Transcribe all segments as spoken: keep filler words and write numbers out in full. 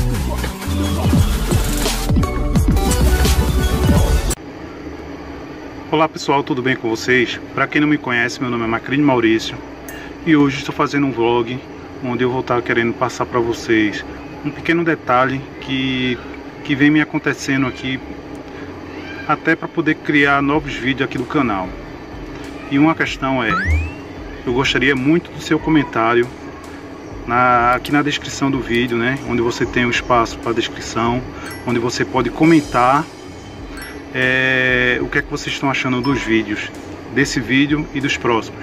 Olá pessoal, tudo bem com vocês? Para quem não me conhece, meu nome é Macrini Maurício e hoje estou fazendo um vlog onde eu vou estar querendo passar para vocês um pequeno detalhe que, que vem me acontecendo aqui, até para poder criar novos vídeos aqui do canal. E uma questão é, eu gostaria muito do seu comentário na, aqui na descrição do vídeo, né? Onde você tem um espaço para descrição, onde você pode comentar é, o que é que vocês estão achando dos vídeos, desse vídeo e dos próximos.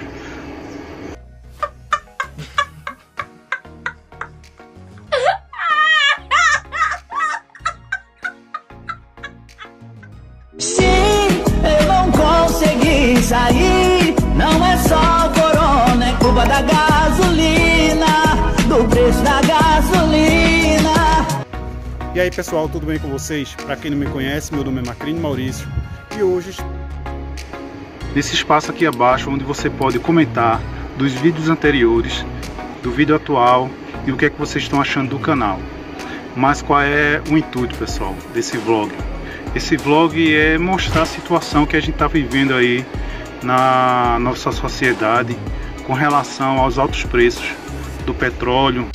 Sair, não é só o corona, é culpa da gasolina, do preço da gasolina. E aí pessoal, tudo bem com vocês? Para quem não me conhece, meu nome é Macrini Maurício e hoje nesse espaço aqui abaixo onde você pode comentar dos vídeos anteriores, do vídeo atual e o que é que vocês estão achando do canal. Mas qual é o intuito, pessoal, desse vlog? Esse vlog é mostrar a situação que a gente está vivendo aí na nossa sociedade com relação aos altos preços do petróleo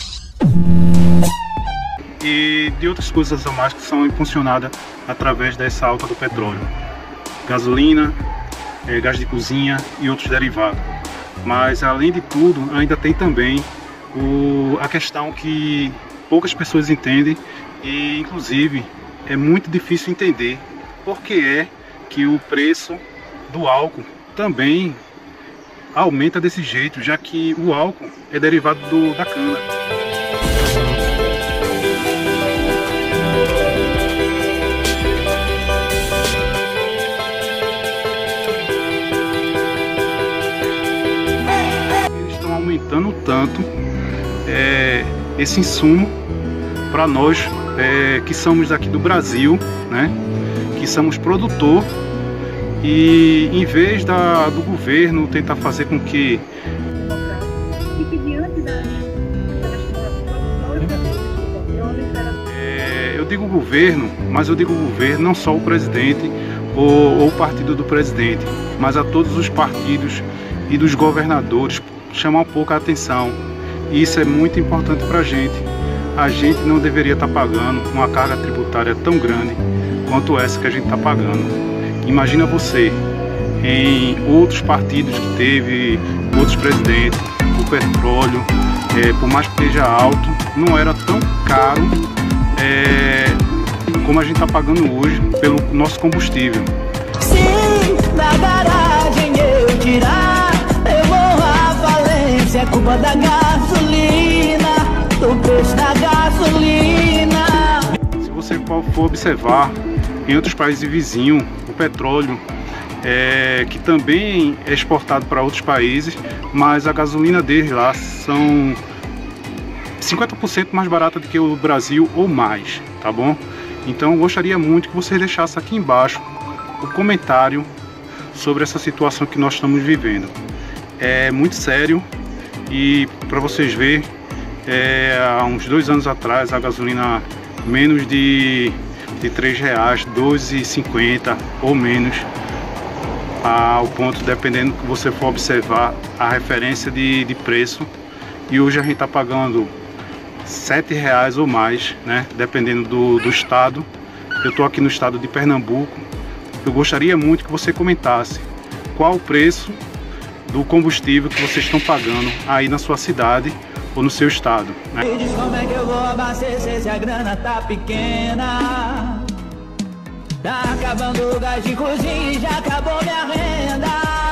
e de outras coisas a mais que são impulsionadas através dessa alta do petróleo, gasolina, é, gás de cozinha e outros derivados. Mas além de tudo, ainda tem também o, a questão que poucas pessoas entendem e inclusive é muito difícil entender por que é que o preço do álcool também aumenta desse jeito, já que o álcool é derivado do, da cana. Eles estão aumentando tanto é, esse insumo para nós é, que somos aqui do Brasil, né? Que somos produtor. E em vez da, do governo tentar fazer com que é, eu digo governo, mas eu digo governo não só o presidente ou, ou o partido do presidente, mas a todos os partidos e dos governadores chamar um pouco a atenção. E isso é muito importante para a gente. A gente não deveria estar pagando uma carga tributária tão grande quanto essa que a gente está pagando. Imagina você, em outros partidos que teve, outros presidentes, o petróleo, é, por mais que esteja alto, não era tão caro é, como a gente está pagando hoje pelo nosso combustível. Se da garagem eu tirar, eu vou à falência, é culpa da gasolina, do preço da gasolina. Se você for observar, em outros países vizinhos, o petróleo, é, que também é exportado para outros países, mas a gasolina deles lá são cinquenta por cento mais barata do que o Brasil ou mais, tá bom? Então eu gostaria muito que vocês deixassem aqui embaixo o comentário sobre essa situação que nós estamos vivendo. É muito sério e para vocês verem, é, há uns dois anos atrás a gasolina menos de de três reais, dois reais e cinquenta ou menos, ao ponto, dependendo que você for observar a referência de, de preço, e hoje a gente está pagando sete reais ou mais, né? Dependendo do, do estado. Eu estou aqui no estado de Pernambuco. Eu gostaria muito que você comentasse qual o preço do combustível que vocês estão pagando aí na sua cidade ou no seu estado, né? Me diz como é que eu vou abastecer se a grana tá pequena. Tá acabando o gás de cozinha e já acabou minha renda.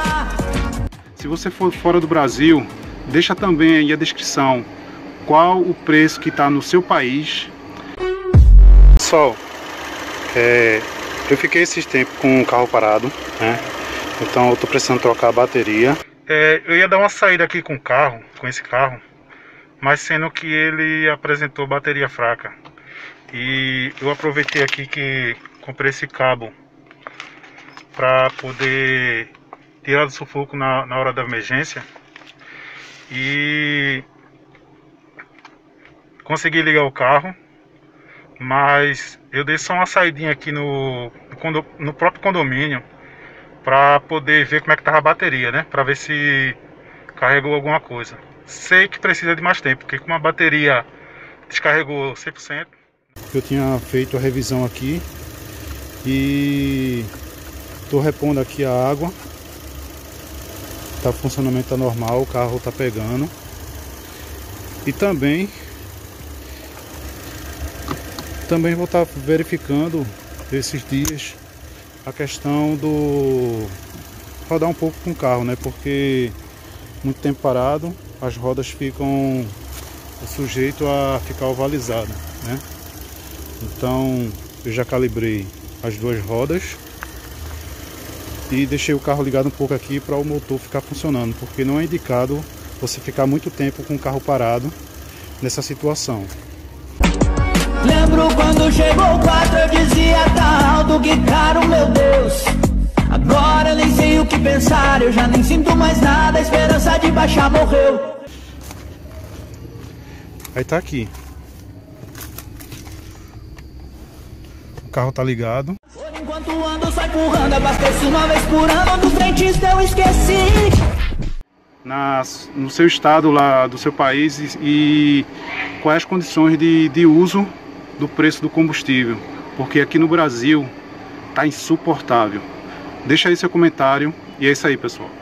Se você for fora do Brasil, deixa também aí a descrição qual o preço que está no seu país. Pessoal, é, eu fiquei esses tempos com o carro parado, né? Então eu tô precisando trocar a bateria. É, eu ia dar uma saída aqui com o carro, com esse carro, mas sendo que ele apresentou bateria fraca. E eu aproveitei aqui que comprei esse cabo para poder tirar do sufoco na, na hora da emergência. E consegui ligar o carro. mas eu dei só uma saidinha aqui no, no, no próprio condomínio para poder ver como é que tava a bateria, né? Para ver se carregou alguma coisa. Sei que precisa de mais tempo, porque como a bateria descarregou cem por cento. Eu tinha feito a revisão aqui e estou repondo aqui a água. Tá, o funcionamento tá normal, o carro tá pegando. E também também vou estar verificando esses dias a questão do rodar um pouco com o carro, né? Porque muito tempo parado, as rodas ficam sujeitas a ficar ovalizadas, né? Então eu já calibrei as duas rodas e deixei o carro ligado um pouco aqui para o motor ficar funcionando, porque não é indicado você ficar muito tempo com o carro parado nessa situação. Lembro quando chegou o quatro, eu dizia tá alto, que caro, meu Deus. Agora eu nem sei o que pensar, eu já nem sinto mais nada, a esperança de baixar morreu. Aí tá aqui. O carro tá ligado. Por enquanto ando só empurrando, abasteço uma vez por ano, do frentista eu esqueci. Na, no seu estado lá do seu país e, e quais as condições de, de uso do preço do combustível, porque aqui no Brasil tá insuportável. Deixa aí seu comentário e é isso aí, pessoal.